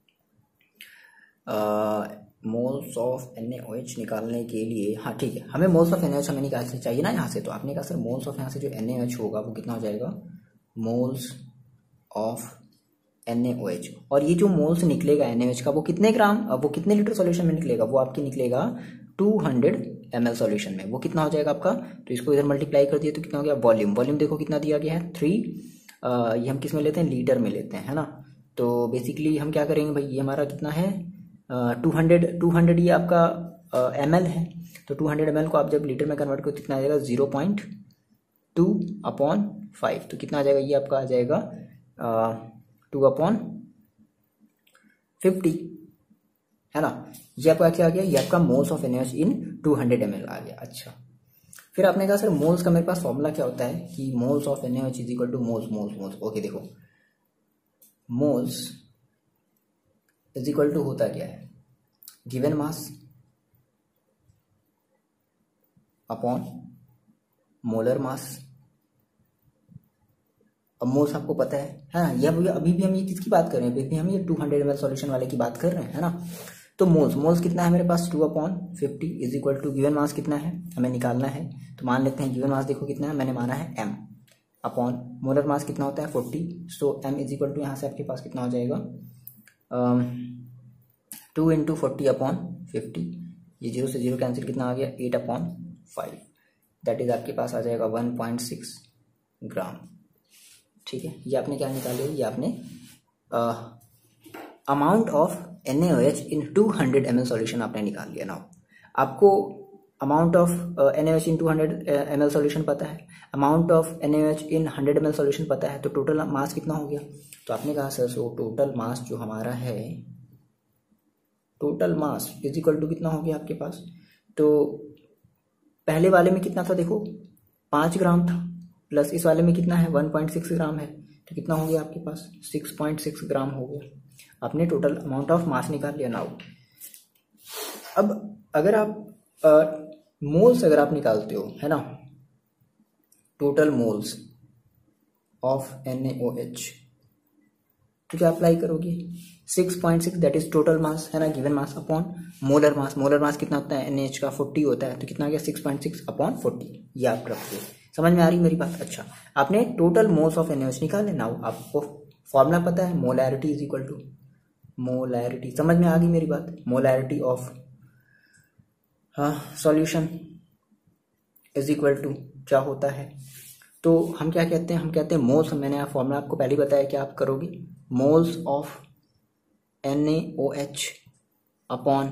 Speaker 1: moles of N A O H निकालने के लिए, हाँ ठीक है, हमें moles of N A O H हमें निकालना चाहिए ना यहाँ से। तो आपने कहा सर मोल्स ऑफ यहाँ से जो एन ए ओ एच होगा वो कितना हो जाएगा, moles of N A O H, और ये जो मोल्स निकलेगा एन ए ओ एच का वो कितने ग्राम, वो कितने लीटर सॉल्यूशन में निकलेगा, वो आपकी निकलेगा two hundred M L solution में, वो कितना हो जाएगा आपका, तो इसको इधर मल्टीप्लाई कर दिए तो कितना हो गया, वॉल्यूम, वॉल्यूम देखो कितना दिया गया है थ्री, ये हम किस में लेते हैं, लीटर में लेते हैं है ना। तो बेसिकली हम क्या करेंगे भाई, ये हमारा कितना है टू हंड्रेड टू हंड्रेड ये आपका एम एल है, तो टू हंड्रेड एम एल को आप जब लीटर में कन्वर्ट करो कितना आ जाएगा, zero point two upon five, तो कितना आ जाएगा, ये आपका आ जाएगा टू अपॉन फिफ्टी है ना। ये आपका क्या आ गया, ये आपका moles of N A O H in two hundred M L आ गया। अच्छा, फिर आपने कहा सर मोल्स का मेरे पास फॉर्मूला क्या होता है कि moles of N A O H is equal to moles moles moles okay देखो मोल्स इज इक्वल टू होता क्या है, given mass upon molar mass अब मोल्स आपको पता है है ना, ये अभी अभी भी हम ये किसकी बात कर रहे हैं, अभी भी हम ये two hundred M L solution वाले की बात कर रहे हैं, है ना। तो मोल्स मोल्स कितना है मेरे पास, two upon fifty is equal to given mass कितना है हमें निकालना है। तो मान लेते हैं गिवन मास देखो कितना है, मैंने माना है एम अपॉन मोलर मास कितना होता है forty. So M is equal to यहाँ से आपके पास कितना हो जाएगा, two into forty upon fifty, ये जीरो से जीरो कैंसिल कितना आ गया, eight upon five, that is आपके पास आ जाएगा वन पॉइंट सिक्स ग्राम। ठीक है, ये आपने क्या निकाले, ये आपने amount of N A O H in two hundred M L solution आपने निकाल लिया। नाउ आपको amount of N A O H in two hundred M L solution पता है, amount of N A O H in hundred M L solution पता है, तो total mass कितना हो गया। तो आपने कहा सर सो टोटल मास जो हमारा है, total mass is equal to कितना हो गया आपके पास। तो पहले वाले में कितना था देखो, पाँच ग्राम था, प्लस इस वाले में कितना है, वन पॉइंट सिक्स ग्राम है, तो कितना हो गया आपके पास, सिक्स पॉइंट सिक्स ग्राम हो गया। आपने टोटल अमाउंट ऑफ मास निकाल लिया। नाउ अब अगर आप मोल्स अगर आप निकालते हो, है ना, total moles of N A O H, तो क्या अप्लाई करोगे, six point six that is total mass, है ना, given mass upon molar mass. Molar mass कितना होता है, एन ए एच का फोर्टी होता है, तो कितना आ गया, six point six upon forty. ये आप रखिए, समझ में आ रही मेरी बात। अच्छा, आपने total moles of N A H निकाले। नाउ आपको फॉर्मूला पता है, molarity is equal to molarity, समझ में आ गई मेरी बात, मोलैरिटी ऑफ हाँ सॉल्यूशन इज इक्वल टू क्या होता है। तो हम क्या कहते हैं, हम कहते हैं मोल्स, मैंने आप फॉर्मूला आपको पहले बताया क्या आप करोगे, moles of N A O H upon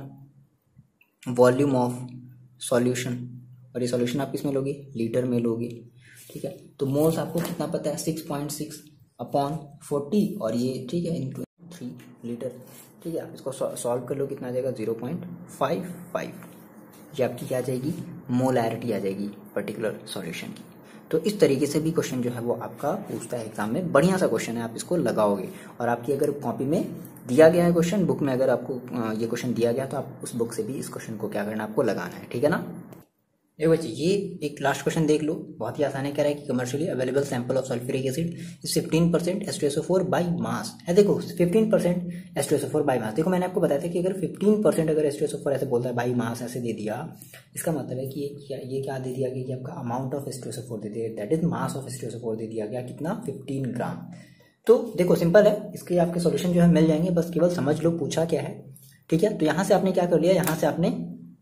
Speaker 1: volume of solution, और ये सॉल्यूशन आप किसमें लोगे, लीटर में लोगे। ठीक है, तो मोल्स आपको कितना पता है, six point six upon forty, और ये ठीक है इंटू थ्री लीटर। ठीक है, आप इसको सॉल्व कर लो, कितना आ जाएगा, जीरो पॉइंट फाइव फाइव, ये आपकी क्या आ जाएगी, मोलैरिटी आ जाएगी पर्टिकुलर सॉल्यूशन की। तो इस तरीके से भी क्वेश्चन जो है वो आपका पूछता है एग्जाम में, बढ़िया सा क्वेश्चन है, आप इसको लगाओगे। और आपकी अगर कॉपी में दिया गया है क्वेश्चन, बुक में अगर आपको ये क्वेश्चन दिया गया तो आप उस बुक से भी इस क्वेश्चन को क्या करना है, आपको लगाना है। ठीक है ना। देखो बच्चे, ये एक लास्ट क्वेश्चन देख लो, बहुत ही आसान है। कह रहा है कि commercially available sample of sulphuric acid is fifteen percent H two S O four by mass है। देखो fifteen percent H two S O four by mass, देखो मैंने आपको बताया था कि अगर फिफ्टीन परसेंट अगर H two S O four ऐसे बोलता है बाई मास ऐसे दे दिया, इसका मतलब है कि ये क्या ये क्या दे दिया गया कि आपका amount of H two S O four दे दिया, that is mass of H two S O four दे दिया गया, कितना, फिफ्टीन ग्राम। तो देखो सिंपल है, इसके आपके सोल्यूशन जो है मिल जाएंगे, बस केवल समझ लो पूछा क्या है। ठीक है, तो यहाँ से आपने क्या कर लिया, यहाँ से आपने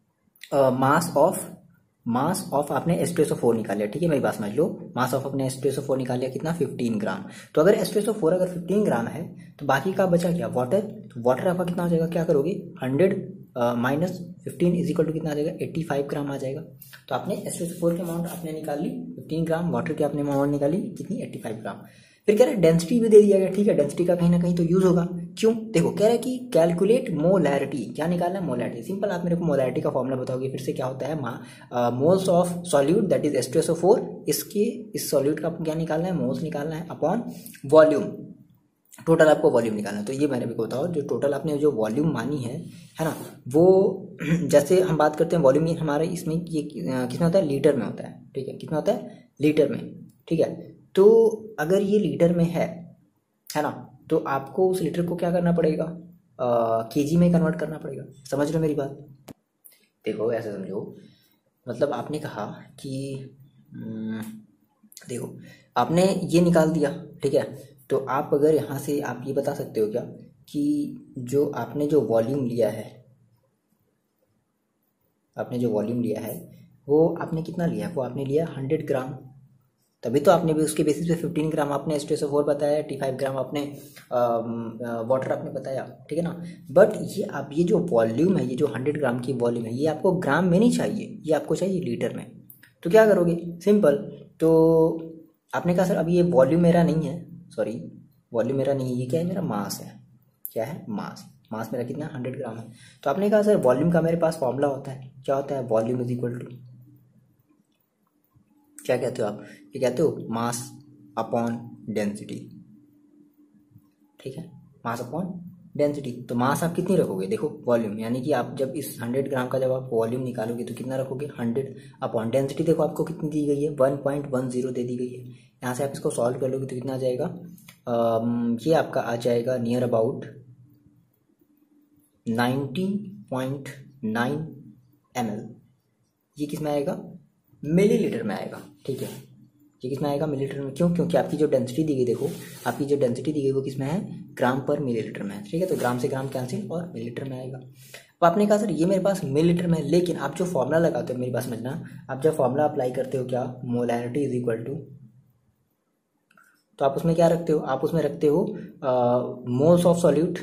Speaker 1: मास ऑफ मास ऑफ आपने H two S O four निकाल लिया। ठीक है, मेरी बात समझ लो, मास ऑफ अपने H two S O four निकाल लिया, कितना, फिफ्टीन ग्राम। तो अगर H two S O four अगर फिफ्टीन ग्राम है तो बाकी का बचा क्या, वाटर। तो वाटर आपका कितना हो जाएगा, क्या करोगे, hundred minus fifteen is equal to कितना आ जाएगा, एट्टी फाइव ग्राम आ जाएगा। तो आपने H two S O four की अमाउंट आपने निकाल ली फिफ्टीन ग्राम, वाटर की आपने अमाउंट निकाली कितनी, एट्टी फाइव ग्राम। फिर कह रहा है डेंसिटी भी दे दिया गया। ठीक है, डेंसिटी का कहीं ना कहीं तो यूज होगा, क्यों, देखो कह रहा है कि कैलकुलेट मोलैरिटी, क्या निकालना है, मोलैरिटी। सिंपल, आप मेरे को मोलैरिटी का फॉर्मूला बताओगे फिर से, क्या होता है, moles of solute that is H two S O four, इसके इस सॉल्यूट का क्या निकालना है, मोल्स निकालना है अपॉन वॉल्यूम, टोटल आपको वॉल्यूम निकालना है। तो ये मैंने भी बताओ, जो टोटल आपने जो वॉल्यूम मानी है है ना, वो जैसे हम बात करते हैं वॉल्यूम, ये हमारे इसमें ये कितना होता है, लीटर में होता है। ठीक है, कितना होता है, लीटर में। ठीक है, तो अगर ये लीटर में है है ना, तो आपको उस लीटर को क्या करना पड़ेगा, केजी में कन्वर्ट करना पड़ेगा। समझ लो मेरी बात। देखो ऐसे समझो, मतलब आपने कहा कि देखो आपने ये निकाल दिया। ठीक है, तो आप अगर यहाँ से आप ये बता सकते हो क्या कि जो आपने जो वॉल्यूम लिया है, आपने जो वॉल्यूम लिया है वो आपने कितना लिया है, वो आपने लिया हंड्रेड ग्राम, तभी तो आपने भी उसके बेसिस पे फिफ्टीन ग्राम आपने H two S O four बताया, एट्टी फाइव ग्राम आपने वाटर आपने बताया। ठीक है ना, बट ये आप ये जो वॉल्यूम है, ये जो हंड्रेड ग्राम की वॉल्यूम है, ये आपको ग्राम में नहीं चाहिए, ये आपको चाहिए लीटर में। तो क्या करोगे, सिंपल, तो आपने कहा सर अभी ये वॉल्यूम मेरा नहीं है, सॉरी वॉल्यूम मेरा नहीं है, ये क्या है, मेरा मास है। क्या है, मास। मास मेरा कितना, हंड्रेड ग्राम है। तो आपने कहा सर वॉल्यूम का मेरे पास फॉर्मूला होता है, क्या होता है, वॉल्यूम इज इक्वल टू, क्या कहते हो आप, ये कहते हो मास अपॉन डेंसिटी। ठीक है, मास अपॉन डेंसिटी। तो मास आप कितनी रखोगे, देखो वॉल्यूम, यानी कि आप जब इस हंड्रेड ग्राम का जब आप वॉल्यूम निकालोगे तो कितना रखोगे, हंड्रेड अपॉन डेंसिटी देखो आपको कितनी दी गई है, वन पॉइंट वन जीरो दे दी गई है। यहाँ से आप इसको सॉल्व कर लोगे तो कितना आ जाएगा, um, ये आपका आ जाएगा near about ninety point nine M L. ये किस में आएगा, मिलीलीटर में आएगा, ठीक है। ये किस में आएगा, मिलीलीटर में। क्यों, क्योंकि आपकी जो डेंसिटी दी गई, देखो आपकी जो डेंसिटी दी गई वो किस में है, ग्राम पर मिलीलीटर में है, ठीक है। तो ग्राम से ग्राम कैंसिल और मिलीलीटर में आएगा। अब आपने कहा सर ये मेरे पास मिलीलीटर में है, लेकिन आप जो फॉर्मूला लगाते हो मेरी बात समझना, आप जब फॉर्मूला अप्लाई करते हो क्या, मोलैरिटी इज इक्वल टू, तो आप उसमें क्या रखते हो, आप उसमें रखते हो moles of solute,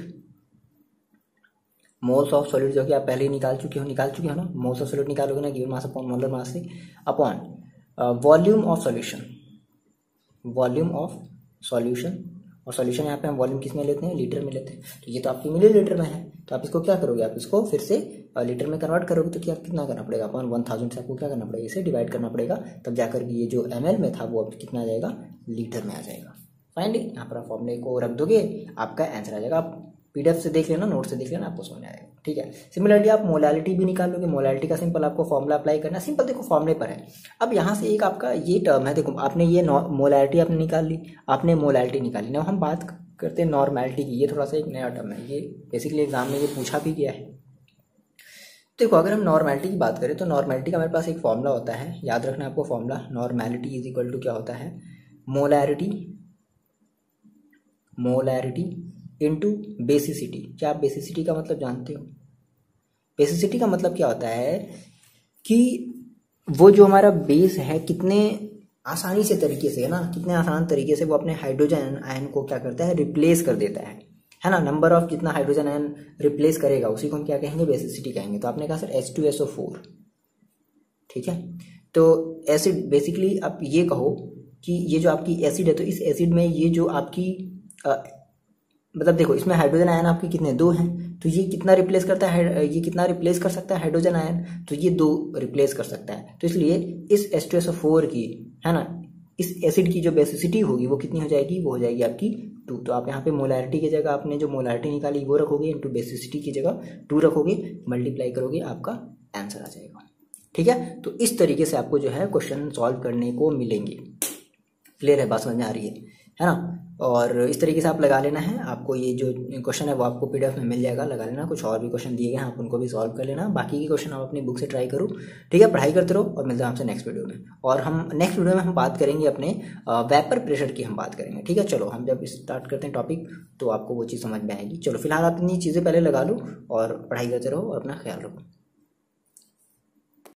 Speaker 1: moles of solute जो कि आप पहले ही निकाल चुके हो, निकाल चुके हो ना, मोल्स ऑफ सॉल्यूट निकालोगे ना given mass upon molar mass से, upon volume of solution, volume of solution, और सॉल्यूशन यहाँ पे हम वॉल्यूम किस में लेते हैं, लीटर में लेते हैं। तो ये तो आपकी मिलीलीटर में है, तो आप इसको क्या करोगे, आप इसको फिर से लीटर में कन्वर्ट करोगे तो क्या कितना करना पड़ेगा, अपॉन वन थाउजेंड से आपको क्या करना पड़ेगा, इसे डिवाइड करना पड़ेगा, तब जाकर ये जो एम एल में था वो अब कितना आ जाएगा, लीटर में आ जाएगा। फाइनली यहाँ पर आप फॉर्मूले को रख दोगे, आपका आंसर आ जाएगा। आप पीडीएफ से देख लेना, नोट से देख लेना, आपको समझ आएगा, ठीक है। सिमिलरली आप मोलैरिटी भी निकाल लोगे, मोलैरिटी का सिंपल आपको फॉर्मूला अप्लाई करना है, सिंपल देखो फॉर्मूले पर है। अब यहाँ से एक आपका ये टर्म है, देखो आपने ये मोलैरिटी आपने निकाल ली, आपने मोलैरिटी निकाली ना, हम बात करते हैं नॉर्मैलिटी की। ये थोड़ा सा एक नया टर्म है, ये बेसिकली एग्जाम में ये पूछा भी गया है। देखो अगर हम नॉर्मैलिटी की बात करें तो नॉर्मैलिटी का मेरे पास एक फॉर्मूला होता है, याद रखना आपको formula, normality is equal to क्या होता है, मोलैरिटी, मोलैरिटी इनटू बेसिसिटी। क्या आप बेसिसिटी का मतलब जानते हो, बेसिसिटी का मतलब क्या होता है कि वो जो हमारा बेस है कितने आसानी से तरीके से है ना, कितने आसान तरीके से वो अपने हाइड्रोजन आयन को क्या करता है, रिप्लेस कर देता है है ना। नंबर ऑफ जितना हाइड्रोजन आयन रिप्लेस करेगा उसी को हम क्या कहेंगे, बेसिसिटी कहेंगे। तो आपने कहा sir H two S O four, ठीक है। तो एसिड बेसिकली आप ये कहो कि ये जो आपकी एसिड है, तो इस एसिड में ये जो आपकी आ, मतलब देखो इसमें हाइड्रोजन आयन आपके कितने, दो हैं, तो ये कितना रिप्लेस करता है, ये कितना रिप्लेस कर सकता है हाइड्रोजन आयन, तो ये दो रिप्लेस कर सकता है। तो इसलिए इस H two S O four की, है ना, इस एसिड की जो बेसिसिटी होगी वो कितनी हो जाएगी, वो हो जाएगी आपकी टू। तो आप यहाँ पे मोलैरिटी की जगह आपने जो मोलैरिटी निकाली वो रखोगे, इंटू बेसिसिटी की जगह टू रखोगे, मल्टीप्लाई करोगे, आपका आंसर आ जाएगा, ठीक है। तो इस तरीके से आपको जो है क्वेश्चन सॉल्व करने को मिलेंगे। क्लियर है, बात समझ में आ रही है है ना। और इस तरीके से आप लगा लेना है, आपको ये जो क्वेश्चन है वो आपको पीडीएफ में मिल जाएगा, लगा लेना। कुछ और भी क्वेश्चन दिए गए हैं आप उनको भी सॉल्व कर लेना, बाकी के क्वेश्चन आप अपनी बुक से ट्राई करो, ठीक है। पढ़ाई करते रहो और मिलते हैं आपसे नेक्स्ट वीडियो में। और हम नेक्स्ट वीडियो में हम बात करेंगे अपने वेपर प्रेशर की हम बात करेंगे, ठीक है। चलो हम जब स्टार्ट करते हैं टॉपिक तो आपको वो चीज़ समझ में आएगी। चलो फिलहाल आप इतनी चीज़ें पहले लगा लो और पढ़ाई करते रहो और अपना ख्याल रखो।